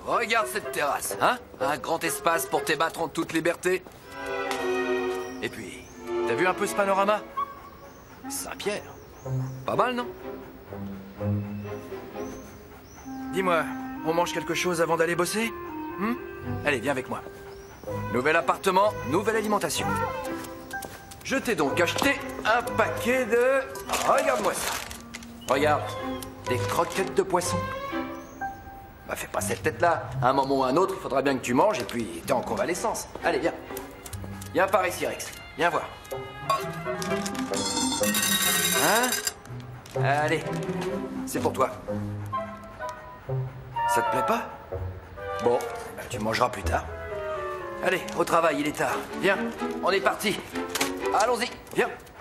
Regarde cette terrasse, hein? Un grand espace pour t'ébattre en toute liberté. Et puis, t'as vu un peu ce panorama? Saint-Pierre. Pas mal, non? Dis-moi, on mange quelque chose avant d'aller bosser? Allez, viens avec moi. Nouvel appartement, nouvelle alimentation. Je t'ai donc acheté un paquet de... Regarde-moi ça. Regarde, des croquettes de poisson. Bah fais pas cette tête-là. À un moment ou à un autre, il faudra bien que tu manges et puis t'es en convalescence. Allez, viens. Viens par ici, Rex. Viens voir. Hein? Allez, c'est pour toi. Ça te plaît pas? Bon, bah, tu mangeras plus tard. Allez, au travail, il est tard. Viens, on est parti. Allons-y, viens.